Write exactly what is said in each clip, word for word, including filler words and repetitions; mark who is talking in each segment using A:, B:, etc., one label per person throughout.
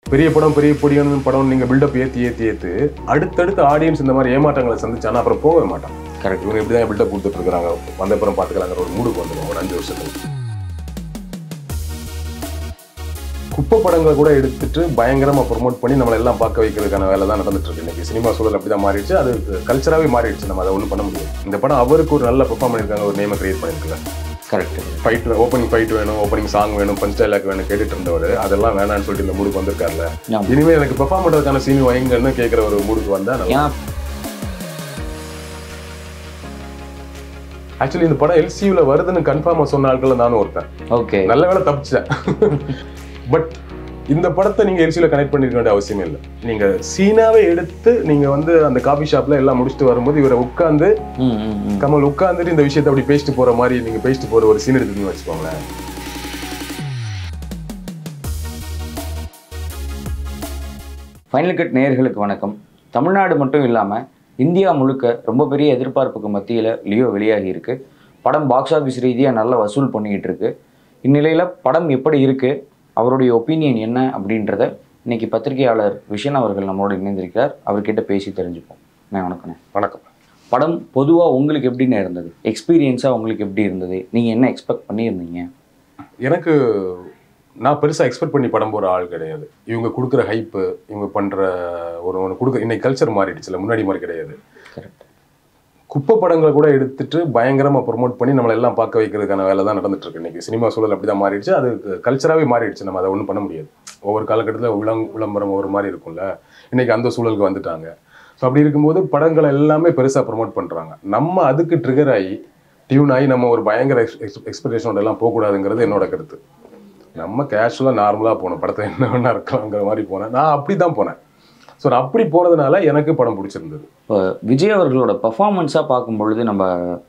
A: பெரிய படம் பெரிய பொடியான படம் நீங்கள் பில்டப் ஏற்றி ஏற்றி ஏற்று அடுத்தடுத்து ஆடியன்ஸ் இந்த மாதிரி ஏமாற்றங்களை சந்திச்சானா அப்புறம் போகவே மாட்டான். கரெக்ட். இவங்க இப்படி தான் பில்டப் கொடுத்துட்டு இருக்காங்க, வந்த அப்புறம் பார்த்துக்கலாங்கிற ஒரு மூடுக்கு வந்துடும் ஒரு அஞ்சு வருஷத்துக்கு. குப்பை படங்களை கூட எடுத்துட்டு பயங்கரமாக ப்ரொமோட் பண்ணி நம்மளை எல்லாம் பார்க்க வைக்கிறதுக்கான வேலை தான் நடந்துட்டு இருக்கு இன்னைக்கு. சினிமா சூழல் அப்படி தான் மாறிடுச்சு, அது கல்ச்சராகவே மாறிடுச்சு. நம்ம அதை ஒன்றும் பண்ண முடியாது. இந்த படம் அவருக்கு ஒரு நல்ல பெர்ஃபார்ம் பண்ணியிருக்காங்க, ஒரு நேமை கிரியேட் பண்ணியிருக்கல. கரெக்ட். ஃபைட் ஓப்பனிங் ஃபைட் வேணும், ஓப்பனிங் சாங் வேணும், பஞ்ச் டைலாக் வேணும் கேட்டுட்டு இருந்தவர் அதெல்லாம் வேணான்னு சொல்லிட்டு இந்த மூடுக்கு வந்திருக்காருல. இனிமேல் எனக்கு பெர்ஃபார்ம் பண்ணுறதுக்கான சீன் வைங்கன்னு கேட்குற ஒரு மூடுக்கு வந்தா ஆக்சுவலி இந்த படம் எல்சியூல வருதுன்னு கன்ஃபார்மாக சொன்ன ஆட்கள் நானும் ஒருத்தன். ஓகே, நல்ல வேலை தப்பிச்சேன். பட் இந்த படத்தை நீங்க எல்சியூல கனெக்ட் பண்ணிருக்க வேண்டிய அவசியமே இல்லை. நீங்க சீனாவே எடுத்து நீங்க வந்து அந்த காபி ஷாப்ல எல்லாம் முடிச்சுட்டு வரும்போது இவரை உட்காந்து கமல் உட்காந்துட்டு இந்த விஷயத்தை அப்படி பேசிட்டு போற மாதிரி நீங்க பேசிட்டு போற ஒரு சீன் எடுத்துன்னு வச்சுக்கோங்களேன்.
B: ஃபைனல் கட் நேயர்களுக்கு வணக்கம். தமிழ்நாடு மட்டும் இல்லாமல் இந்தியா முழுக்க ரொம்ப பெரிய எதிர்பார்ப்புக்கு மத்தியில் லியோ வெளியாகி இருக்கு. படம் பாக்ஸ் ஆஃபீஸ் ரீதியாக நல்ல வசூல் பண்ணிக்கிட்டு இருக்கு. இந்நிலையில் படம் எப்படி இருக்கு, அவருடைய ஒப்பீனியன் என்ன அப்படின்றத இன்னைக்கு பத்திரிகையாளர் விஷன் அவர்கள் நம்மளோட இணைந்திருக்கிறார். அவர்கிட்ட பேசி தெரிஞ்சுப்போம். நான் வணக்கம்.
A: வணக்கம்.
B: படம் பொதுவாக உங்களுக்கு எப்படின்னு இருந்தது, எக்ஸ்பீரியன்ஸாக உங்களுக்கு எப்படி இருந்தது, நீங்கள் என்ன எக்ஸ்பெக்ட் பண்ணியிருந்தீங்க?
A: எனக்கு நான் பெருசாக எக்ஸ்பெக்ட் பண்ணி படம் போகிற ஆள் கிடையாது. இவங்க கொடுக்குற ஹைப்பு, இவங்க பண்ணுற ஒரு ஒன்று கொடுக்க இன்னைக்கு கல்ச்சர் மாறிடுச்சுல, முன்னாடி மாதிரி கிடையாது. கரெக்ட். குப்பை படங்களை கூட எடுத்துட்டு பயங்கரமாக ப்ரொமோட் பண்ணி நம்மளை எல்லாம் பார்க்க வைக்கிறதுக்கான வேலை தான் நடந்துட்டு இருக்கு இன்னைக்கு. சினிமா சூழல் அப்படி தான் மாறிடுச்சு, அது கல்ச்சராகவே மாறிடுச்சு. நம்ம அதை ஒன்றும் பண்ண முடியாது. ஒவ்வொரு காலகட்டத்தில் விளம் விளம்பரம் ஒவ்வொரு மாதிரி இருக்கும்ல, இன்னைக்கு அந்த சூழலுக்கு வந்துட்டாங்க. ஸோ அப்படி இருக்கும்போது படங்களை எல்லாமே பெருசாக ப்ரொமோட் பண்ணுறாங்க. நம்ம அதுக்கு ட்ரிகர் ஆகி டியூன் ஆகி நம்ம ஒரு பயங்கர எக்ஸ் எக்ஸ்பெக்டேஷனோட எல்லாம் போகக்கூடாதுங்கிறது என்னோட கருத்து. நம்ம கேஷுவலாக நார்மலாக போனோம், படத்தை என்ன வேணா இருக்கலாங்கிற மாதிரி போனேன். நான் அப்படி தான் போனேன். ஸோ நான் அப்படி போனதுனால எனக்கு படம் பிடிச்சிருந்தது.
B: இப்போ விஜய் அவர்களோட பர்ஃபார்மன்ஸாக பார்க்கும் பொழுது நம்ம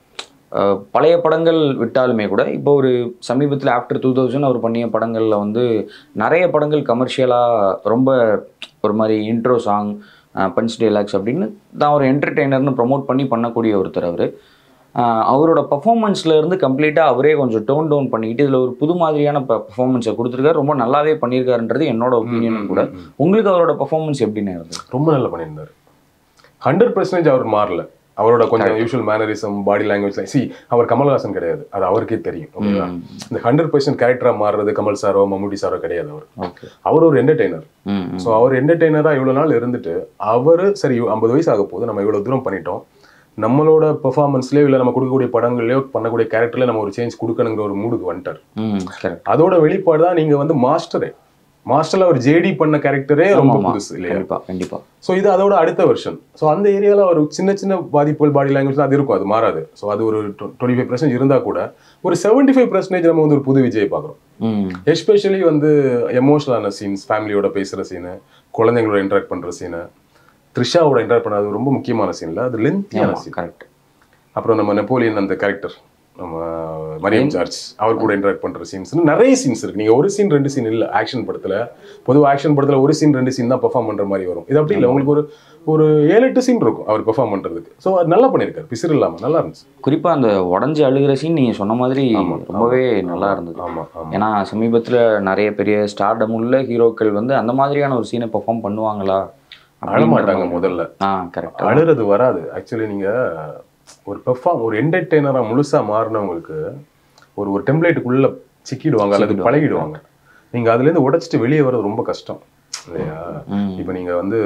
B: பழைய படங்கள் விட்டாலுமே கூட இப்போ ஒரு சமீபத்தில் ஆஃப்டர் டூ தௌசண்ட் அவர் பண்ணிய படங்களில் வந்து நிறைய படங்கள் கமர்ஷியலாக ரொம்ப ஒரு மாதிரி இன்ட்ரோ சாங், பஞ்ச் டைலாக்ஸ் அப்படின்னு தான் ஒரு என்டர்டெய்னர்னு ப்ரொமோட் பண்ணி பண்ணக்கூடிய ஒருத்தர் அவர். அவரோட பர்ஃபார்மன்ஸில் இருந்து கம்ப்ளீட்டாக அவரே கொஞ்சம் டோன் டவுன் பண்ணிக்கிட்டு இதில் ஒரு புது மாதிரியான பர்ஃபார்மன்ஸை கொடுத்துருக்காரு. ரொம்ப நல்லாவே பண்ணியிருக்காருன்றது என்னோட ஒப்பீனியனும் கூட. உங்களுக்கு அவரோட பர்ஃபார்மன்ஸ் எப்படின்னு இருந்தது?
A: ரொம்ப நல்லா பண்ணியிருந்தார். ஹண்ட்ரட் பர்சன்டேஜ் அவர் மாறல. அவரோட கொஞ்சம் யூஷுவல் மேனரிசம், பாடி லாங்குவேஜ், சி அவர் கமல்ஹாசன் கிடையாது, அது அவருக்கே தெரியும். ஓகேவா? இந்த ஹண்ட்ரட் பர்சன்ட் கேரக்டராக மாறுறது கமல் சாரோ மம்முட்டி சாரோ கிடையாது. அவர் அவர் ஒரு என்டர்டெய்னர். ஸோ அவர் என்டர்டெய்னராக இவ்வளோ நாள் இருந்துட்டு அவர் சரி ஐம்பது வயசு ஆக போது, நம்ம இவ்வளோ தூரம் பண்ணிட்டோம், நம்மளோட பெர்ஃபார்மன்ஸ்லயோ இல்லை நம்ம கொடுக்கக்கூடிய படங்கள்லயோ பண்ணக்கூடிய கேரக்டர்ல நம்ம ஒரு சேஞ்ச் கொடுக்கணுங்கிற ஒரு மூடுக்கு வந்துட்டார். அதோட வெளிப்பாடு தான் நீங்க வந்து மாஸ்டரே. மாஸ்டர்ல ஒரு ஜேடி பண்ண கேரக்டரே ரொம்ப புதுசு இல்லையா? கண்டிப்பா. ஸோ இது அதோட அடுத்த வெர்ஷன். ஸோ அந்த ஏரியாவில் ஒரு சின்ன சின்ன பாதிப்புகள், பாடி லாங்குவேஜ் அது இருக்கும், அது மாறாது. ஸோ அது ஒரு டுவெண்ட்டி ஃபைவ் பர்சன்ட் இருந்தால் கூட ஒரு செவன்டி ஃபைவ் பர்சன்டேஜ் நம்ம வந்து ஒரு புது விஜய் பார்க்குறோம். எஸ்பெஷலி வந்து எமோஷனலான சீன்ஸ், ஃபேமிலியோட பேசுகிற சீனு, குழந்தைங்களோட இன்ட்ராக்ட் பண்ணுற சீனு, த்ரிஷாவோட இன்டராக்ட் பண்ணாது ரொம்ப முக்கியமான சீன்ல, அது லென்த்தியான சீன். கரெக்ட். அப்புறம் நம்ம நெப்போலியன் அந்த கேரக்டர் நம்ம மரியம் ஜார்ஜ் அவர் கூட இன்டராக்ட் பண்ற சீன்ஸ் நிறைய சீன்ஸ் இருக்கு. நீங்க ஒரு சீன் ரெண்டு சீன் இல்ல ஆக்ஷன் படத்துல. பொதுவாக ஆக்ஷன் படத்துல ஒரு சீன் ரெண்டு சீன் தான் பெர்ஃபார்ம் பண்ற மாதிரி வரும். இது அப்படி இல்லை, உங்களுக்கு ஒரு ஒரு ஏழு எட்டு சீன் இருக்கும் அவர் பெர்ஃபார்ம் பண்றதுக்கு. ஸோ அது நல்லா பண்ணியிருக்காரு, பிசிறு இல்லாம நல்லா இருந்துச்சு.
B: குறிப்பா அந்த உடஞ்சி அழுகிற சீன் நீங்க சொன்ன மாதிரி ரொம்பவே நல்லா இருந்தது. ஆமா, ஏன்னா சமீபத்துல நிறைய பெரிய ஸ்டார்டம் உள்ள ஹீரோக்கள் வந்து அந்த மாதிரியான ஒரு சீனை பெர்ஃபார்ம் பண்ணுவாங்களா?
A: அழமாட்டாங்க முதல்ல. அழுறது வராது. ஆக்சுவலி நீங்க ஒரு பெர்ஃபார்ம் ஒரு என்டர்டெய்னரா முழுசா மாறினவங்களுக்கு ஒரு ஒரு டெம்ப்ளேட்டுக்குள்ள சிக்கிடுவாங்க அல்லது பழகிடுவாங்க. நீங்க அதுல இருந்து உடைச்சிட்டு வெளியே வர்றது ரொம்ப கஷ்டம் இல்லையா? இப்ப நீங்க வந்து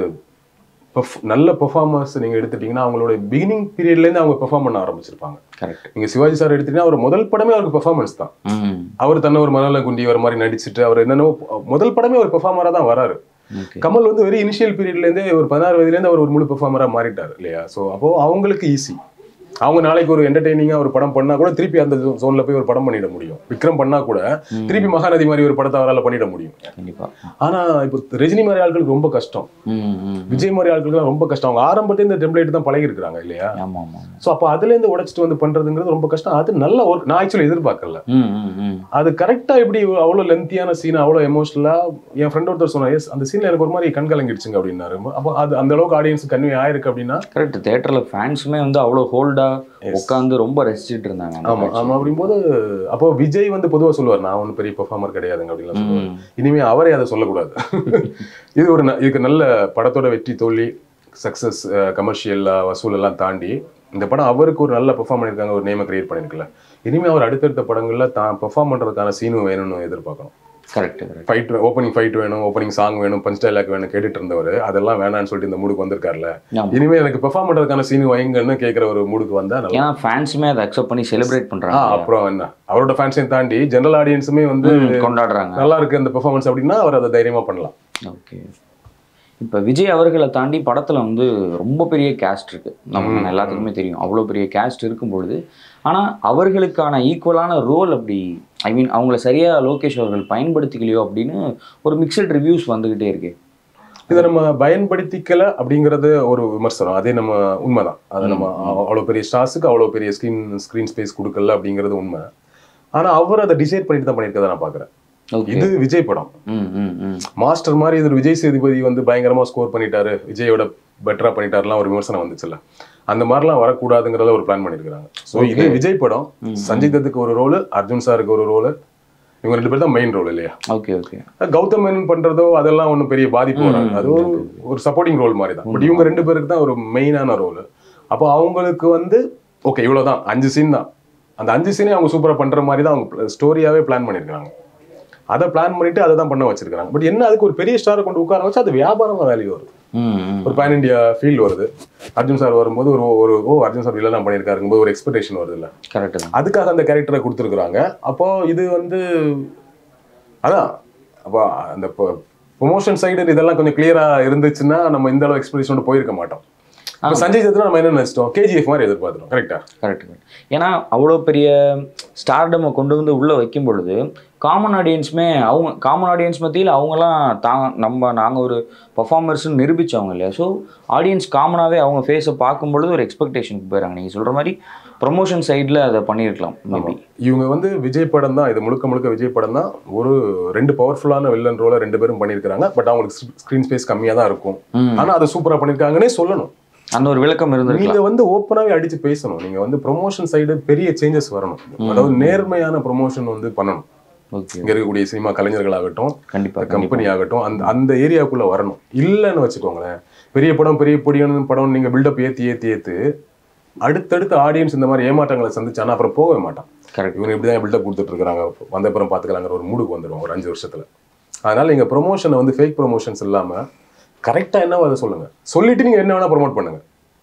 A: நல்ல பெர்ஃபார்மன்ஸ் நீங்க எடுத்துட்டீங்கன்னா அவங்களோட பிகினிங் பீரியட்ல இருந்து அவங்க பெர்ஃபார்ம் பண்ண ஆரம்பிச்சிருப்பாங்க. நீங்க சிவாஜி சார் எடுத்துட்டீங்கன்னா அவர் முதல் படமே அவருக்கு பெர்ஃபார்மன்ஸ் தான். அவர் தன்னை ஒரு மணல குண்டி வர மாதிரி நடிச்சுட்டு அவர் என்னென்ன முதல் படமே ஒரு பெர்ஃபார்மரா தான் வராரு. கமல் வந்து வெரி இனிஷியல் பீரியட்ல இருந்தே ஒரு பதினாறு வயதுல இருந்து அவர் ஒரு முழு பெர்ஃபார்மரா மாறிட்டாரு இல்லையா? ஸோ அப்போ அவங்களுக்கு ஈஸி. அவங்க நாளைக்கு ஒரு என்டர்டெய்னிங்கா ஒரு படம் பண்ணா கூட திருப்பி அந்த ஜோன்ல போய் ஒரு படம் பண்ணிட முடியும். விக்ரம் பண்ணா கூட திருப்பி மகாநதி மாதிரி ஒரு படத்தை அவரால் பண்ணிட முடியும். ஆனா இப்போ ரஜினி மாதிரி ஆட்களுக்கு ரொம்ப கஷ்டம், விஜய் மாதிரி ஆட்களுக்கு ரொம்ப கஷ்டம். அவங்க ஆரம்பத்துல இந்த டெம்ப்ளேட் தான் பழகி இருக்கிறாங்க இல்லையா? சோ அப்ப அதுல இருந்து உடைச்சிட்டு வந்து பண்றதுங்கிறது ரொம்ப கஷ்டம். அது நல்ல ஒர்க். நான் ஆக்சுவலி எதிர்பார்க்கல. அது கரெக்டா எப்படி அவ்வளவு லென்த்தியான சீன், அவ்வளவு எமோஷனலா. என் ஃப்ரெண்ட் ஒருத்தர் சொன்னா அந்த சீன்ல எனக்கு ஒரு மாதிரி கண் கலங்கிடுச்சுங்க அப்படின்னாரு. அப்போ அது அந்த அளவுக்கு ஆடியன்ஸ் கன்வே ஆயிருக்கு அப்படின்னா
B: கரெக்ட். தியேட்டர்ல ஃபேன்ஸுமே வந்து அவ்வளவு ஹோல்டா உட்காந்து ரொம்ப ரசிச்சுட்டு இருந்தாங்க.
A: ஆமா ஆமா அப்படிங்கும்போது அப்போ விஜய் வந்து பொதுவாக சொல்லுவார், நான் ஒன்றும் பெரிய பெர்ஃபார்மர் கிடையாதுங்க அப்படின்லாம் சொல்லுவார். இனிமே அவரே அதை சொல்லக்கூடாது. இது ஒரு இதுக்கு நல்ல படத்தோட வெற்றி தோல்வி சக்ஸஸ் கமர்ஷியல் வசூல் எல்லாம் தாண்டி இந்த படம் அவருக்கு ஒரு நல்ல பெர்ஃபார்ம் பண்ணியிருக்காங்க, ஒரு நேமை கிரியேட் பண்ணியிருக்கல. இனிமே அவர் அடுத்தடுத்த படங்கள்ல தான் பெர்ஃபார்ம் பண்றதுக்கான சீனும் வேணும்னு எதிர்பார்க்கணும்.
B: கரெக்ட்.
A: ஃபைட் ஓப்பனிங் ஃபைட் வேணும், ஓப்பனிங் சாங் வேணும், பஞ்ச் டைலாக் வேணும் கேட்டுட்டு இருந்தவர் அதெல்லாம் வேணான்னு சொல்லிட்டு இந்த மூடுக்கு வந்திருக்காருல. இனிமே எனக்கு பெர்ஃபார்ம் பண்றதுக்கான சீனு வைங்கன்னு கேட்கிற ஒரு மூடுக்கு வந்தா நல்லா.
B: ஏன்னா ஃபேன்ஸுமே அதை அக்செப்ட் பண்ணி செலிப்ரேட் பண்றாங்க.
A: அப்புறம் என்ன அவரோட ஃபேன்ஸையும் தாண்டி ஜெனரல் ஆடியன்ஸுமே வந்து
B: கொண்டாடுறாங்க.
A: நல்லா இருக்கு அந்த பெர்ஃபார்மன்ஸ் அப்படின்னா அவர் அதை தைரியமா பண்ணலாம்.
B: ஓகே. இப்போ விஜய் அவர்களை தாண்டி படத்தில் வந்து ரொம்ப பெரிய கேஸ்ட் இருக்குது, நம்ம எல்லாத்துக்குமே தெரியும். அவ்வளோ பெரிய கேஸ்ட் இருக்கும் பொழுது ஆனால் அவர்களுக்கான ஈக்குவலான ரோல் அப்படி ஐ மீன் அவங்கள சரியாக லோகேஷ் அவர்கள் பயன்படுத்திக்கலையோ அப்படின்னு ஒரு மிக்சட் ரிவ்யூஸ் வந்துக்கிட்டே இருக்கு.
A: இதை நம்ம பயன்படுத்திக்கல அப்படிங்கிறது ஒரு விமர்சனம், அதே நம்ம உண்மைதான். அதை நம்ம அவ்வளோ பெரிய ஸ்டார்ஸுக்கு அவ்வளோ பெரிய ஸ்க்ரீன் ஸ்க்ரீன் ஸ்பேஸ் கொடுக்கல அப்படிங்கிறது உண்மை. ஆனால் அவர் அதை டிசைட் பண்ணிட்டு தான் பண்ணியிருக்கதை நான் பார்க்குறேன். இது விஜய் படம், மாஸ்டர் மாதிரி இது விஜய் சேதுபதி வந்து பயங்கரமா ஸ்கோர் பண்ணிட்டாரு, விஜயோட பெட்டரா பண்ணிட்டாருலாம் ஒரு விமர்சனம் வந்துச்சுல்ல, அந்த மாதிரிலாம் வரக்கூடாதுங்கிறத ஒரு பிளான் பண்ணிருக்காங்க. ஸோ இது விஜய் படம், சஞ்சய் தத்துக்கு ஒரு ரோல், அர்ஜுன் சாருக்கு ஒரு ரோல், இவங்க ரெண்டு பேர் தான் மெயின் ரோல் இல்லையா?
B: Okay okay.
A: கௌதம் மேனன் பண்றதோ அதெல்லாம் ஒன்றும் பெரிய பாதிப்பு வராது, அது ஒரு ஒரு சப்போர்ட்டிங் ரோல் மாதிரி தான். பட் இவங்க ரெண்டு பேருக்கு தான் ஒரு மெயினான ரோல். அப்போ அவங்களுக்கு வந்து ஓகே இவ்வளோதான், அஞ்சு சீன் தான், அந்த அஞ்சு சீனே அவங்க சூப்பராக பண்ற மாதிரி தான் அவங்க ஸ்டோரியாவே பிளான் பண்ணியிருக்காங்க. அதை பிளான் பண்ணிட்டு அதை தான் பண்ண வச்சிருக்காங்க. பட் என்ன அதுக்கு ஒரு பெரிய ஸ்டாரை கொண்டு உட்கார வச்சு அது வியாபாரமா வேல்யூ வருது, ஒரு பேன் இண்டியா ஃபீல்டு வருது. அர்ஜுன் சார் வரும்போது ஒரு ஒரு ஓ அர்ஜுன் சார் இல்லைனா பண்ணியிருக்காருங்கும்போது ஒரு எக்ஸ்பெக்டேஷன் வருது இல்லை?
B: கரெக்ட்.
A: அதுக்காக அந்த கேரக்டரை கொடுத்துருக்குறாங்க. அப்போ இது வந்து அதான் அப்போ அந்த ப்ரொமோஷன் சைடு இதெல்லாம் கொஞ்சம் கிளியரா இருந்துச்சுன்னா நம்ம இந்த அளவு எக்ஸ்பெக்டேஷனோட போயிருக்க மாட்டோம். சஞ்சய் தத்னா நம்ம என்ன நினைச்சிட்டோம், கேஜிஎஃப் மாதிரி எதிர்பார்த்துட்டோம். கரெக்டா? கரெக்ட்.
B: ஏன்னா அவ்வளோ பெரிய ஸ்டார்டமை கொண்டு வந்து உள்ளே வைக்கும் பொழுது காமன் ஆடியன்ஸுமே அவங்க காமன் ஆடியன்ஸ் மத்தியில் அவங்களாம் தாங்க நம்ம நாங்கள் ஒரு பர்ஃபார்மர்ஸ்ன்னு நிரூபித்தவங்க இல்லையா? ஸோ ஆடியன்ஸ் காமனாகவே அவங்க ஃபேஸை பார்க்கும் பொழுது ஒரு எக்ஸ்பெக்டேஷனுக்கு போயிடறாங்க. நீங்கள் சொல்கிற மாதிரி ப்ரொமோஷன் சைடில் அதை பண்ணியிருக்கலாம் மேபி.
A: இவங்க வந்து விஜய் படம் தான், இது முழுக்க முழுக்க விஜய் படம் தான். ஒரு ரெண்டு பவர்ஃபுல்லான வில்லன் ரோலை ரெண்டு பேரும் பண்ணியிருக்காங்க. பட் அவங்களுக்கு ஸ்க்ரீன் ஸ்பேஸ் கம்மியாக தான் இருக்கும், ஆனால் அதை சூப்பராக பண்ணியிருக்காங்கன்னே சொல்லணும்.
B: அந்த ஒரு விளக்கம் இருந்து
A: நீங்க வந்து ஓப்பனாவே அடிச்சு பேசணும். நீங்க வந்து ப்ரொமோஷன் சைடு பெரிய சேஞ்சஸ் வரணும், அதாவது நேர்மையான ப்ரொமோஷன் வந்து பண்ணணும். இங்க இருக்கக்கூடிய சினிமா கலைஞர்களாகட்டும்,
B: கண்டிப்பா
A: கம்பெனி ஆகட்டும், அந்த அந்த ஏரியாவுக்குள்ள வரணும். இல்லைன்னு வச்சுக்கோங்களேன், பெரிய படம் பெரிய பொடியான படம் நீங்க பில்டப் ஏத்தி ஏத்தி ஏத்து அடுத்தடுத்து ஆடியன்ஸ் இந்த மாதிரி ஏமாற்றங்களை சந்திச்சானா அப்புறம் போகவே மாட்டான்.
B: கரெக்ட்.
A: இவங்க இப்படிதான் பில்டப் கொடுத்துட்டு இருக்காங்க, வந்த அப்புறம் பாத்துக்கலாங்கிற ஒரு மூடுக்கு வந்துடும் ஒரு அஞ்சு வருஷத்துல. அதனால நீங்க ப்ரொமோஷனை வந்து ஃபேக் ப்ரொமோஷன்ஸ் இல்லாம கரெக்டா என்னவோ அதை சொல்லுங்க. சொல்லிட்டு நீங்க என்ன வேணா ப்ரொமோட் பண்ணுங்க.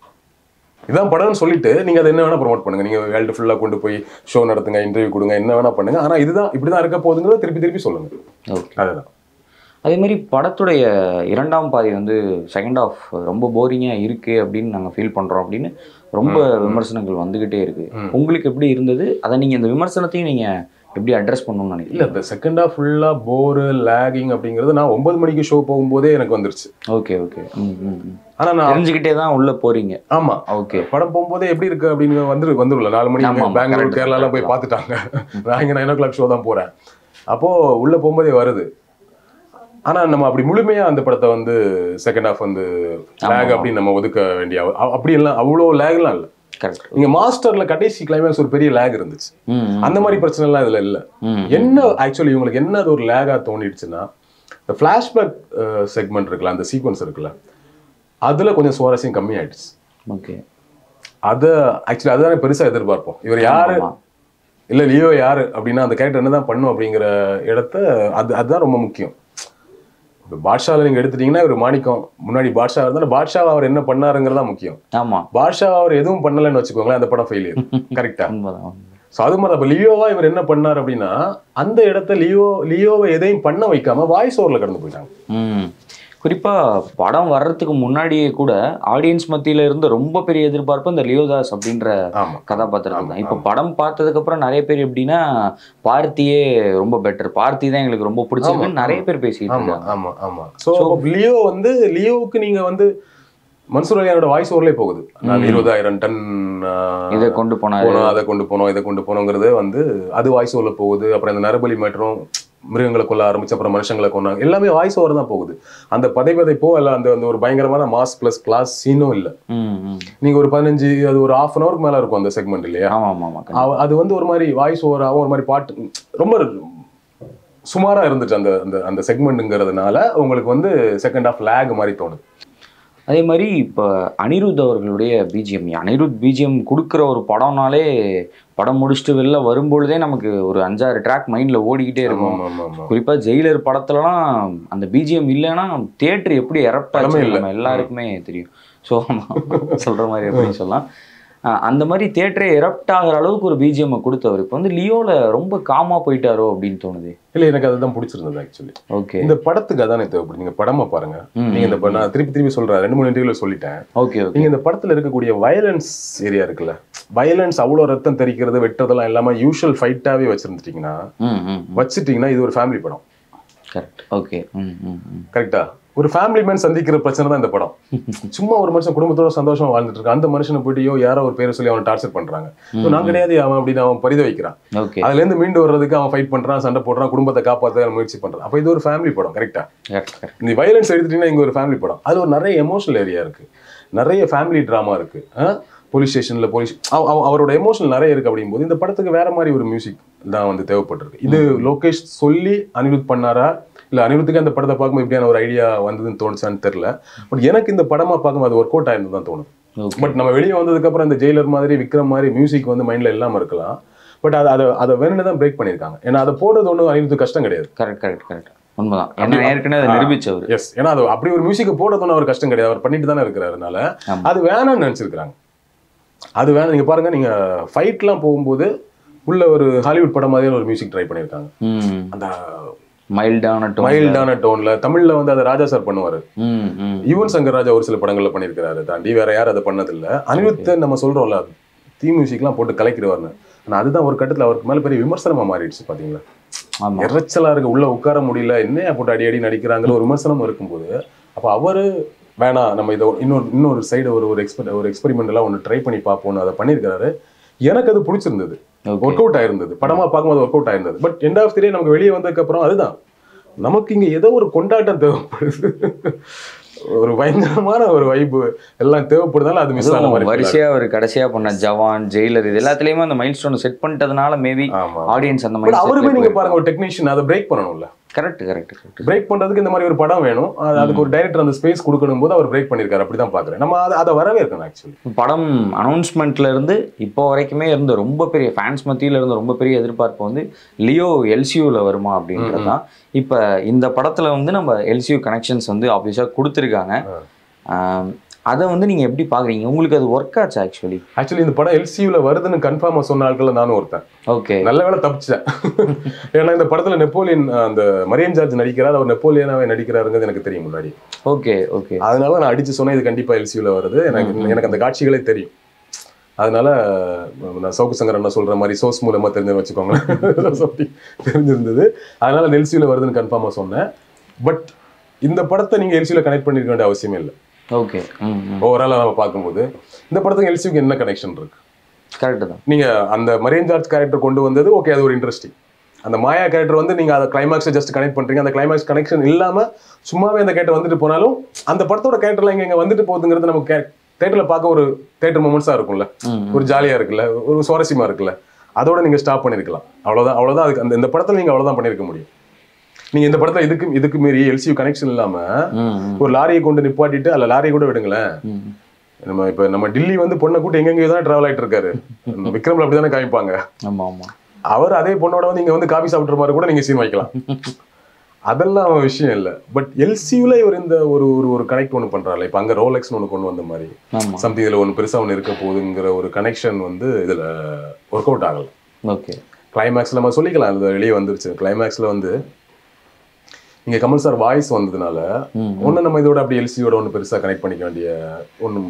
A: இதான் படம்னு சொல்லிட்டு நீங்க அதை என்ன வேணா ப்ரொமோட் பண்ணுங்க. நீங்க வேர்ல்டு ஃபுல்லா கொண்டு போய் ஷோ நடத்துங்க, இன்டர்வியூ கொடுங்க, என்ன வேணா பண்ணுங்க. ஆனா இதுதான் இப்படிதான் இருக்க போகுதுங்கிறத திருப்பி திருப்பி சொல்லுங்க. அதுதான்.
B: அதே மாதிரி படத்துடைய இரண்டாம் பாதி வந்து செகண்ட் ஆஃப் ரொம்ப போரிங்கா இருக்கு அப்படின்னு நாங்கள் ஃபீல் பண்றோம் அப்படின்னு ரொம்ப விமர்சனங்கள் வந்துகிட்டே இருக்கு. உங்களுக்கு எப்படி இருந்தது? அதை நீங்க இந்த விமர்சனத்தையும் நீங்க எப்படி அட்ரஸ் பண்ணணும்னு நினைக்கிறேன்?
A: இல்லை, இந்த செகண்ட் ஹாஃப் ஃபுல்லாக போரு லேகிங் அப்படிங்கிறது நான் ஒன்பது மணிக்கு ஷோ போகும்போதே எனக்கு வந்துருச்சு.
B: Okay okay.
A: ஆனால் நான்
B: தெரிஞ்சுக்கிட்டே தான் உள்ள போறீங்க.
A: ஆமாம். ஓகே. படம் போகும்போதே எப்படி இருக்கு அப்படின்னு வந்துரு வந்துரும்ல நாலு மணிக்கு பெங்களூர் கேரளாலாம் போய் பார்த்துட்டாங்க. நான் இங்கே நைன் ஓ கிளாக் ஷோ தான் போகிறேன். அப்போது உள்ளே போகும்போதே வருது. ஆனால் நம்ம அப்படி முழுமையாக அந்த படத்தை வந்து செகண்ட் ஹாஃப் வந்து லேக் அப்படின்னு நம்ம ஒதுக்க வேண்டிய அப்படி எல்லாம் அவ்வளோ லேக்லாம் இல்லை. நீங்க மாஸ்டர்ல கடைசி கிளைமேக்ஸ் ஒரு பெரிய லேக் இருந்துச்சு, அந்த மாதிரி பிரச்சனை எல்லாம் இதுல இல்ல. என்ன ஆக்சுவலி இவங்களுக்கு என்ன அது ஒரு லேகா தோணிடுச்சுன்னா, இந்த பிளாஷ்பேக் செக்மெண்ட் இருக்குல்ல, அந்த சீக்வன்ஸ் இருக்குல்ல, அதுல கொஞ்சம் சுவாரஸ்யம் கம்மி ஆயிடுச்சு.
B: ஓகே.
A: அத ஆக்சுவலி அதுதானே பெருசா எதிர்பார்ப்போம். இவர் யாரு இல்ல லியோ யாரு அப்படின்னா அந்த கேரக்டர் என்னதான் பண்ணும் அப்படிங்கிற இடத்த அது அதுதான் ரொம்ப முக்கியம். இப்போ பாட்ஷாவில் நீங்கள் எடுத்துட்டீங்கன்னா ஒரு மாணிக்கம் முன்னாடி பாட்ஷா இருந்தாலும் பாட்ஷா அவர் என்ன பண்ணாருங்கிறதா முக்கியம்.
B: ஆமா,
A: பாட்ஷா அவர் எதுவும் பண்ணலன்னு வச்சுக்கோங்களேன், அந்த படம் ஃபெயிலியர். கரெக்டா? ஸோ அது மாதிரி அப்போ லியோவா இவர் என்ன பண்ணார் அப்படின்னா அந்த இடத்த லியோ லியோவை எதையும் பண்ண வைக்காம வாய்ஸ் ஓவரில் கடந்து போயிட்டாங்க.
B: குறிப்பாக படம் வர்றதுக்கு முன்னாடியே கூட ஆடியன்ஸ் மத்தியில இருந்து ரொம்ப பெரிய எதிர்பார்ப்பு இந்த லியோதாஸ் அப்படின்ற கதாபாத்திரம் தான். இப்போ படம் பார்த்ததுக்கு அப்புறம் நிறைய பேர் எப்படின்னா பார்த்தியே ரொம்ப பெட்டர், பார்த்தி தான் எங்களுக்கு ரொம்ப பிடிச்சிருக்குன்னு நிறைய பேர் பேசிட்டு இருக்காங்க.
A: ஆமா ஆமா. ஸோ லியோ வந்து லியோவுக்கு நீங்க வந்து மன்சூர் அலியானோட வாய்ஸ் ஓவர்லே போகுது. நான் இருபதாயிரம் டன்
B: இதை கொண்டு போனோம்,
A: அதை கொண்டு போனோம், இதை கொண்டு போனோங்கிறது வந்து அது வாய்ஸ் ஓவர்ல போகுது. அப்புறம் இந்த நரபலி மேட்டரும் மிருகங்களை கொல்ல ஆரம்பிச்சு அப்புறம் மனுஷங்களை கொண்டாங்க, எல்லாமே வாய்ஸ் ஓவர் தான் போகுது. அந்த பதைப்பதைப்போ இல்லை அந்த அந்த ஒரு பயங்கரமான மாஸ் பிளஸ் கிளாஸ் சீனும் இல்லை. நீங்க ஒரு பதினஞ்சு அது ஒரு ஹாஃப் அன் அவருக்கு மேல இருக்கும் அந்த செக்மெண்ட் இல்லையா? அது வந்து ஒரு மாதிரி வாய்ஸ் ஓவராகவும் ஒரு மாதிரி பாட்டு ரொம்ப சுமாரா இருந்துச்சு அந்த அந்த அந்த செக்மெண்ட்டுங்கிறதுனால உங்களுக்கு வந்து செகண்ட் ஹாஃப் லேக் மாதிரி தோணுது.
B: அதே மாதிரி இப்போ அனிருத் அவர்களுடைய பிஜிஎம், அனிருத் பிஜிஎம் கொடுக்குற ஒரு படம்னாலே படம் முடிச்சுட்டு வெளில வரும்பொழுதே நமக்கு ஒரு அஞ்சாறு ட்ராக் மைண்டில் ஓடிக்கிட்டே இருக்கும். குறிப்பாக ஜெயிலர் படத்துலலாம் அந்த பிஜிஎம் இல்லைன்னா தியேட்டர் எப்படி எரப்டாச்சு நம்ம எல்லாருக்குமே தெரியும். ஸோ சொல்கிற மாதிரி எப்படி சொல்லலாம், அந்த மாதிரி தியேட்டரே எரப்ட் ஆகிற அளவுக்கு ஒரு பிஜிஎம் கொடுத்தவர் இப்போ வந்து லியோவில் ரொம்ப காமா போயிட்டாரோ அப்படின்னு தோணுது.
A: இல்லை, எனக்கு அதுதான் பிடிச்சிருந்தது ஆக்சுவலி. ஓகே, இந்த படத்துக்கு அதானே தேவைப்படுது. நீங்கள் படமா பாருங்க, நீங்கள் இந்த நான் திருப்பி திருப்பி சொல்கிறேன், ரெண்டு மூணு இன்டர்வியூல சொல்லிட்டேன். ஓகே, நீங்கள் இந்த படத்தில் இருக்கக்கூடிய வயலன்ஸ் ஏரியா இருக்குல்ல, வயலன்ஸ் அவ்வளோ ரத்தம் தெரிக்கிறது வெட்டுறதெல்லாம் இல்லாமல் யூஷுவல் ஃபைட்டாகவே வச்சுருந்துட்டீங்கன்னா வச்சுட்டிங்கன்னா இது ஒரு ஃபேமிலி படம். கரெக்ட். ஓகே, கரெக்டா? ஒரு ஃபேமிலி மேன் சந்திக்கிற பிரச்சனை தான் இந்த படம். சும்மா ஒரு மனுஷன் குடும்பத்தோட சந்தோஷமா வாழ்ந்துட்டு இருக்கான், அந்த மனுஷனை போயிட்டியோ யாரோ ஒரு பேரை சொல்லி அவனை டார்ச்சர் பண்றாங்க, நான் கிடையாது அவன் அப்படின்னு அவன் பரித வைக்கிறான். அதுல இருந்து மீண்டு வர்றதுக்கு அவன் ஃபைட் பண்றான், சண்டை போடுறான், குடும்பத்தை காப்பாற்ற முயற்சி பண்றான். அப்ப இது ஒரு ஃபேமிலி படம். கரெக்டா? இந்த வயலன்ஸ் எடுத்துட்டீங்கன்னா இங்க ஒரு ஃபேமிலி படம். அது ஒரு நிறைய எமோஷனல் ஏரியா இருக்கு, நிறைய ஃபேமிலி டிராமா இருக்கு. போலீஸ் ஸ்டேஷன்ல போலீஸ் அவரோட எமோஷனல் நிறைய இருக்கு. அப்படிங்கும் போது இந்த படத்துக்கு வேற மாதிரி ஒரு மியூசிக் தான் வந்து தேவைப்பட்டிருக்கு. இது லோகேஷ் சொல்லி அனிருத் பண்ணாரா இல்லை அனிருத்துக்கு அந்த படத்தை பார்க்கும்போது இப்படியான ஒரு ஐடியா வந்ததுன்னு தோணுச்சான்னு தெரியல. பட் எனக்கு இந்த படமா பார்க்கும்போது அது ஒர்க் அவுட் ஆயிருந்து தான் தோணுது. பட் நம்ம வெளியே வந்ததுக்கு அப்புறம் இந்த ஜெயிலர் மாதிரி விக்ரம் மாதிரி மியூசிக் வந்து மைண்ட்ல இல்லாம இருக்கலாம். பட் அதை அதை அதை வேணும்னு தான் பிரேக் பண்ணியிருக்காங்க. ஏன்னா அதை போடுறது ஒன்றும் அனிருத்து கஷ்டம் கிடையாது. கரெக்ட் கரெக்ட் கரெக்ட் உண்மைதான். ஏற்கனவே அதை நிரூபிச்சவர். எஸ், ஏன்னா அது அப்படி ஒரு மியூசிக்கை போடுறது ஒன்றும் அவர் கஷ்டம் கிடையாது, அவர் பண்ணிட்டு தானே இருக்கிறதுனால அது வேணாம்னு நினைச்சிருக்காங்க. அது வேணாம். நீங்க பாருங்க, நீங்க ஃபைட்லாம் போகும்போது உள்ள ஒரு ஹாலிவுட் படம் மாதிரியான ஒரு மியூசிக் ட்ரை பண்ணியிருக்காங்க. அந்த மைல்டான டோன் மைல்டான டோன்ல தமிழ்ல வந்து அதை ராஜா சார் பண்ணுவாரு. யுவன் சங்கர் ராஜா ஒரு சில படங்கள்ல பண்ணியிருக்கிறாரு, தாண்டி வேற யாரும் அதை பண்ணதில்லை. அனிருத் நம்ம சொல்றோம்ல தீ மியூசிக்லாம் போட்டு கலைக்கிறவாருன்னு, ஆனா அதுதான் ஒரு கட்டத்துல அவருக்கு மேல பெரிய விமர்சனமா மாறிடுச்சு. பாத்தீங்களா, இறைச்சலா இருக்கு, உள்ள உட்கார முடியல, என்னையா போட்டு அடி அடி நடிக்கிறாங்கிற ஒரு விமர்சனம் இருக்கும்போது அப்ப அவரு வேணாம் நம்ம இதை இன்னொரு இன்னொரு சைடு ஒரு ஒரு எக்ஸ்பெரி ஒரு எக்ஸ்பெரிமெண்ட் எல்லாம் ஒன்று ட்ரை பண்ணி பார்ப்போம்னு அதை பண்ணியிருக்காரு. எனக்கு அது பிடிச்சிருந்தது, ஒர்க் அவுட் ஆயிருந்தது, படமா பார்க்கும்போது ஒர்க் அவுட் ஆயிருந்தது. But end of the day நமக்கு வெளியே வந்ததுக்கு அப்புறம் அதுதான் நமக்கு இங்க ஏதோ ஒரு கொண்டாட்டம் தேவைப்படுது, ஒரு பயங்கரமான ஒரு வைப்பு எல்லாம் தேவைப்படுறதால அது மிஸ் ஆன மாதிரி.
B: வரிசையா ஒரு கடைசியா பண்ண ஜவான், ஜெயிலர் இது எல்லாத்துலயுமே அந்த மைல் ஸ்டோன் செட் பண்ணிட்டதுனால மேபி ஆடியன்ஸ் அந்த மாதிரி.
A: அவருமே நீங்க பாருங்க, ஒரு டெக்னீஷியன் அதை பிரேக் பண்ணணும்ல.
B: கரெக்ட் கரெக்ட் கரெக்ட் பிரேக்
A: பண்றதுக்கு இந்த மாதிரி ஒரு படம் வேணும், அதுக்கு ஒரு டைரக்டர் அந்த ஸ்பேஸ் கொடுக்கணும் போது அவர் பிரேக் பண்ணிருக்காரு. அப்படிதான் பாக்குறேன். நம்ம அதை வரவே இருக்கணும். ஆக்சுவலி
B: படம் அனௌன்ஸ்மெண்ட்ல இருந்து இப்போ வரைக்குமே இருந்த ரொம்ப பெரிய ஃபேன்ஸ் மத்தியில இருந்த ரொம்ப பெரிய எதிர்பார்ப்பு வந்து லியோ எல்சியூல வருமா அப்படின்றதுதான். இப்ப இந்த படத்துல வந்து நம்ம எல்சியூ கனெக்ஷன்ஸ் வந்து ஆப்வியஸா கொடுத்துருக்காங்க. அதை வந்து நீங்க எப்படி பாக்குறீங்க? உங்களுக்கு அது ஒர்க் ஆச்சு? ஆக்சுவலி
A: ஆக்சுவலி இந்த படம் எல்சியூல வருதுன்னு கன்ஃபார்மா சொன்ன ஆட்கள் நானும் ஒருத்தன்.
B: ஓகே,
A: நல்ல வேலை தப்பிச்சேன். ஏன்னா இந்த படத்துல நெப்போலியன் அந்த மரியன் ஜார்ஜ் நடிக்கிறார், அவர் நெப்போலியனாவே நடிக்கிறாருங்கிறது எனக்கு தெரியும் முன்னாடி.
B: ஓகே ஓகே
A: அதனால நான் அடிச்சு சொன்னேன் இது கண்டிப்பா எல்சியூல வருது. எனக்கு எனக்கு அந்த காட்சிகளே தெரியும். அதனால நான் சவுக்கு சங்கர் அண்ணா சொல்ற மாதிரி சோர்ஸ் மூலமா தெரிஞ்சு வச்சுக்கோங்களேன், தெரிஞ்சிருந்தது. அதனால எல்சியூல வருதுன்னு கன்ஃபார்மா சொன்னேன். பட் இந்த படத்தை நீங்க எல்சியூல கனெக்ட் பண்ணிருக்க வேண்டிய அவசியமே இல்லை.
B: ஓகே,
A: ஓவரால் நம்ம பார்க்கும்போது இந்த படத்துக்கு எல்சியூக்கு என்ன கனெக்ஷன் இருக்கு?
B: கரெக்ட் தான்.
A: நீங்க அந்த மரியன் ஜார்ஜ் கேரக்டர் கொண்டு வந்தது ஓகே, அது ஒரு இன்ட்ரெஸ்டிங். அந்த மாயா கேரக்டர் வந்து நீங்க அதை கிளைமாக்ஸை ஜஸ்ட் கனெக்ட் பண்றீங்க. அந்த கிளைமாக்ஸ் கனெக்ஷன் இல்லாம சும்மாவே அந்த கேரக்டர் வந்துட்டு போனாலும் அந்த படத்தோட கேரக்டர்லாம் இங்க இங்க வந்துட்டு போகுதுங்கிறது நமக்கு தேட்டர்ல பார்க்க ஒரு தேட்டர் மொமெண்ட்ஸா இருக்கும்ல, ஒரு ஜாலியா இருக்குல்ல, ஒரு சுவாரஸ்யமா இருக்குல்ல, அதோட நீங்க ஸ்டாப் பண்ணிருக்கலாம். அவ்வளவுதான் அவ்வளவுதான் அதுக்கு அந்த இந்த படத்துல நீங்க அவ்வளவுதான் பண்ணிருக்க முடியும். நீங்க இந்த படத்துல இதுக்கு இதுக்கு மீறி எல்சியூ கனெக்ஷன் இல்லாம ஒரு லாரியை கொண்டு நிப்பாட்டிட்டு அல்ல லாரியை கூட விடுங்களேன். நம்ம இப்ப நம்ம டில்லி வந்து பொண்ணை கூட்டு எங்கெங்கயோ தான் டிராவல் ஆயிட்டு இருக்காரு. விக்ரம்ல அப்படிதானே காமிப்பாங்க.
B: ஆமா ஆமா,
A: அவர் அதே பொண்ணோட வந்து இங்க வந்து காபி சாப்பிட்ற மாதிரி கூட நீங்க சீன் வைக்கலாம். அதெல்லாம் விஷயம் இல்லை. பட் எல்சியூல இவர் இந்த ஒரு ஒரு கனெக்ட் ஒன்று பண்றாரு. இப்ப அங்க ரோலெக்ஸ் ஒன்று கொண்டு வந்த மாதிரி சம்திங் இதுல ஒன்று பெருசா ஒன்று இருக்க போகுதுங்கிற ஒரு கனெக்ஷன் வந்து இதுல ஒர்க் அவுட் ஆகல.
B: ஓகே,
A: கிளைமேக்ஸ்ல நம்ம சொல்லிக்கலாம், அது வெளியே வந்துருச்சு. கிளைமேக்ஸ்ல வந்து இங்க கமல் சார் வாய்ஸ் வந்ததுனால ஒண்ணு நம்ம இதோட அப்படி எல்சியோட ஒண்ணு பெருசா கனெக்ட் பண்ணிக்க வேண்டிய ஒண்ணு.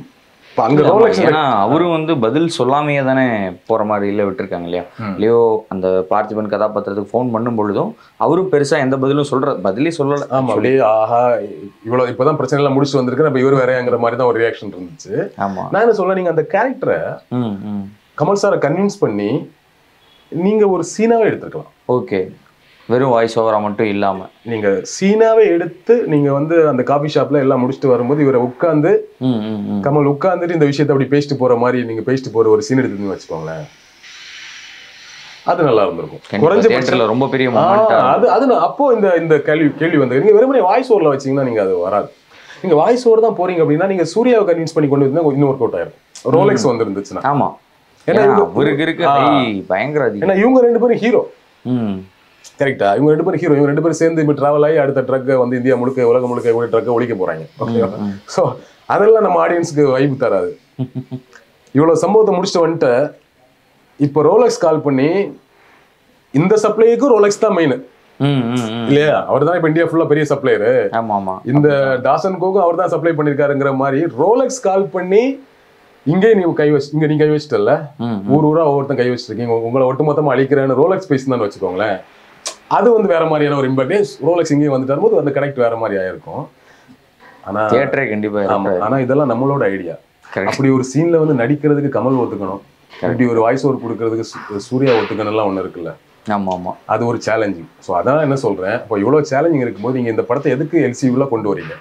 B: அவரும் வந்து பதில் சொல்லாமையே தானே போற மாதிரி இல்ல விட்டுருக்காங்க இல்லையா? லியோ அந்த பார்த்திபன் கதாபாத்திரத்துக்கு போன் பண்ணும் பொழுதும் அவரும் பெருசா எந்த பதிலும் சொல்ற பதிலே சொல்லல.
A: ஆமா, அப்படியே ஆஹா இவ்வளவு இப்பதான் பிரச்சனை எல்லாம் முடிச்சு வந்திருக்கு, நம்ம இவர் வேறங்கிற மாதிரி தான் ஒரு ரியாக்ஷன் இருந்துச்சு. நான் என்ன சொல்ல, நீங்க அந்த கேரக்டரை கமல் சாரை கன்வின்ஸ் பண்ணி நீங்க ஒரு சீனாவே எடுத்துக்கலாம்.
B: ஓகே, வெறும் வாய்ஸ் ஓவரா மட்டும் இல்லாம
A: நீங்க சீனாவே எடுத்து நீங்க வந்து அந்த காபி ஷாப்ல எல்லாம் முடிச்சுட்டு வரும்போது இவரை உட்கார்ந்து கமல் உட்கார்ந்துட்டு இந்த விஷயத்தை அப்படி பேசிட்டு போற மாதிரி நீங்க பேசிட்டு போற ஒரு சீன் எடுத்துன்னு வச்சுக்கோங்களேன், அது நல்லா இருந்திருக்கும். குறைஞ்ச
B: ரொம்ப பெரிய
A: அது அது அப்போ இந்த இந்த கேள்வி கேள்வி வந்து நீங்க வெறுமனே வாய்ஸ் ஓவர்ல வச்சீங்கன்னா நீங்க அது வராது. நீங்க வாய்ஸ் ஓவர் தான் போறீங்க அப்படின்னா நீங்க சூர்யாவை கன்வின்ஸ் பண்ணி கொண்டு வந்தா இன்னும் ஒர்க் அவுட் ஆயிரும். ரோலெக்ஸ் வந்து இருந்துச்சுன்னா.
B: ஆமா, ஏன்னா இவருக்கு இருக்கு பயங்கர அதிகம்.
A: ஏன்னா இவங்க ரெண்டு பேரும் ஹீரோ. கரெக்டா? இவங்க ரெண்டு பேரும் ஹீரோ. இவங்க ரெண்டு பேரும் சேர்ந்து இப்போ டிராவல் ஆகி அடுத்த ட்ரக்கை வந்து இந்தியா முழுக்க உலகம் முழுக்க ஒரு ட்ரக்கை ஒழிக்க போறாங்க. ஓகேவா? ஸோ அதெல்லாம் நம்ம ஆடியன்ஸுக்கு வைப்பு தராது. இவ்வளவு சம்பவத்தை முடிச்சுட்டு வந்துட்டு இப்போ ரோலெக்ஸ் கால் பண்ணி இந்த சப்ளைக்கும் ரோலெக்ஸ் தான் மெயின் இல்லையா? அவர் தான் இப்போ இந்தியா ஃபுல்லா பெரிய சப்ளையரு. இந்த டாசன் கோக்கும் அவர் தான் சப்ளை பண்ணிருக்காருங்கிற மாதிரி ரோலெக்ஸ் கால் பண்ணி இங்கே நீ கை வச்சு இங்க நீ கை வச்சுட்டல, ஊர் ஊரா ஒவ்வொருத்தன் கை வச்சிருக்கீங்க, உங்களை ஒட்டுமொத்தமா அழிக்கிறேன்னு ரோலெக்ஸ் பேசினான்னு வச்சுக்கோங்களேன், அது வந்து வேற மாதிரியான ஒரு இம்பாக்ட். ரோலெக்ஸ் இங்கே வந்துட்டு போது அந்த கனெக்ட் வேற மாதிரி ஆயிருக்கும். ஆனா தியேட்டரே கண்டிப்பா. ஆனா இதெல்லாம் நம்மளோட ஐடியா. அப்படி ஒரு சீன்ல வந்து நடிக்கிறதுக்கு கமல் ஒத்துக்கணும், இப்படி ஒரு வாய்ஸ் ஓவர் கொடுக்கறதுக்கு சூர்யா ஒத்துக்கணும் எல்லாம் ஒண்ணு இருக்குல்ல. ஆமா ஆமா, அது ஒரு சேலஞ்சிங். ஸோ அதான் என்ன சொல்றேன், இப்போ இவ்வளவு சேலஞ்சிங் இருக்கும்போது நீங்க இந்த படத்தை எதுக்கு எல்சியூல கொண்டு வரீங்க?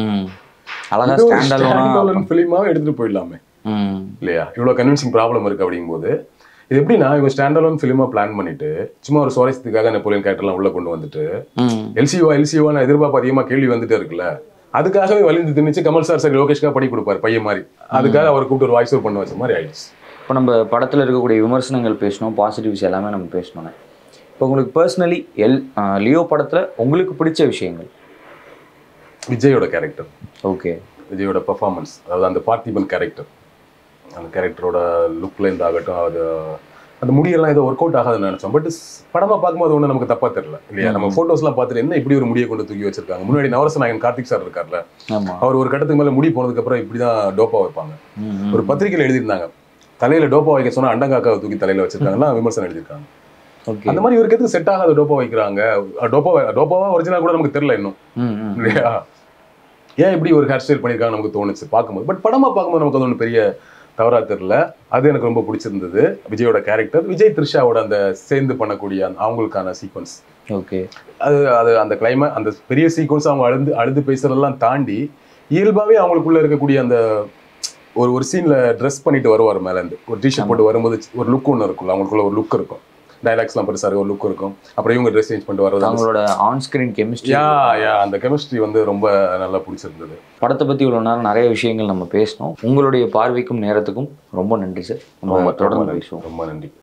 A: ஃபிலிமாவே எடுத்துட்டு போயிடலாமே இல்லையா? இவ்வளவு கன்வின்சிங் ப்ராப்ளம் இருக்கு அப்படிங்கும்போது இது எப்படின்னா இவங்க ஸ்டாண்ட் அலோன் ஃபிலிமா பிளான் பண்ணிட்டு சும்மா ஒரு சுவாரஸ்யத்துக்காக நெப்போலியன் கேரக்டர்லாம் உள்ள கொண்டு வந்துட்டு எல்சியூவா எல்சியூவான எதிர்பார்ப்பு அதிகமா கேள்வி வந்துட்டே இருக்குல்ல, அதுக்காகவே வலிந்து திணிச்சு கமல் சார் சரி லோகேஷ்காக படி கொடுப்பாரு பையன் மாதிரி, அதுக்காக அவர் கூப்பிட்டு ஒரு வாய்ஸ் ஓவர் பண்ண வச்ச மாதிரி ஆயிடுச்சு.
B: இப்போ நம்ம படத்தில் இருக்கக்கூடிய விமர்சனங்கள் பேசணும், பாசிட்டிவ்ஸ் எல்லாமே நம்ம பேசணும். இப்போ உங்களுக்கு பர்சனலி எல் லியோ படத்தில் உங்களுக்கு பிடிச்ச விஷயங்கள்?
A: விஜயோட கேரக்டர்.
B: ஓகே,
A: விஜயோட பர்ஃபார்மன்ஸ், அதாவது அந்த பார்த்திபன் கேரக்டர், அந்த கேரக்டரோட லுக்ல இருந்து ஆகட்டும், அது அந்த முடியெல்லாம் ஏதோ ஒர்க் அவுட் ஆகாதுன்னு நினைச்சோம். பட் படமா பார்க்கும்போது ஒன்றும் நமக்கு தப்பா தெரியல இல்லையா? நம்ம போட்டோஸ்லாம் பார்த்துட்டு என்ன இப்படி ஒரு முடியை கொண்டு தூக்கி வச்சிருக்காங்க. முன்னாடி நவரச நாயகன் கார்த்திக் சார் இருக்கார்ல, அவர் ஒரு கட்டத்துக்கு மேலே முடி போனதுக்கு அப்புறம் இப்படிதான் டோப்பா வைப்பாங்க. ஒரு பத்திரிகையில் எழுதியிருந்தாங்க, தலையில டோப்பா வைக்க சொன்னா அண்டங்காக்காவை தூக்கி தலையில வச்சிருக்காங்கன்னா விமர்சனம் எழுதியிருக்காங்க. அந்த மாதிரி இவருக்கு எதுக்கு செட் ஆகாத டோப்பா வைக்கிறாங்க? டோப்பா டோப்பாவா ஒரிஜினல் கூட நமக்கு தெரியல இன்னும் இல்லையா? ஏன் இப்படி ஒரு ஹேர் ஸ்டைல் பண்ணியிருக்காங்க நமக்கு தோணுச்சு பார்க்கும்போது. பட் படமா பார்க்கும்போது நமக்கு அது ஒன்று பெரிய தவறா தெரியல. அது எனக்கு ரொம்ப பிடிச்சிருந்தது. விஜயோட கேரக்டர், விஜய் த்ரிஷாவோட அந்த சேர்ந்து பண்ணக்கூடிய அவங்களுக்கான சீக்வன்ஸ். ஓகே, அது அது அந்த கிளைமா அந்த பெரிய சீக்வன்ஸ் அவங்க அழுது அழுது பேசுறதெல்லாம் தாண்டி இயல்பாவே அவங்களுக்குள்ள இருக்கக்கூடிய அந்த ஒரு ஒரு சீன்ல ட்ரெஸ் பண்ணிட்டு வருவார் மேல இருந்து ஒரு டிஷர்ட் போட்டு வரும்போது ஒரு லுக் ஒன்று இருக்கும்ல, அவங்களுக்குள்ள ஒரு லுக் இருக்கும், டைலாக்ஸ்லாம் பெருசாக ஒரு லுக் இருக்கும். அப்புறம் இவங்க ட்ரெஸ் சேஞ்ச் பண்ணிட்டு வர்றது, அவங்களோட on screen chemistry, yeah yeah அந்த கெமிஸ்ட்ரி வந்து ரொம்ப நல்லா பிடிச்சிருந்தது. படத்தை பற்றி இவ்வளோ நேரம் நிறைய விஷயங்கள் நம்ம பேசணும். உங்களுடைய பார்வைக்கும் நேரத்துக்கும் ரொம்ப நன்றி சார். நம்ம தொடர்ந்து பேசுவோம். ரொம்ப நன்றி.